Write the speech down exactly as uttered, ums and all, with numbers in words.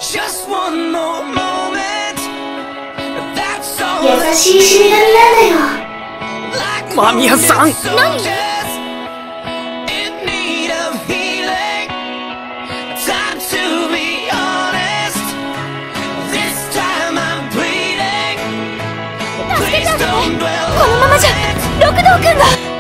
優しい死神なんだよ。 間宮さん。 何？助けてあげて。このままじゃ六道くんが。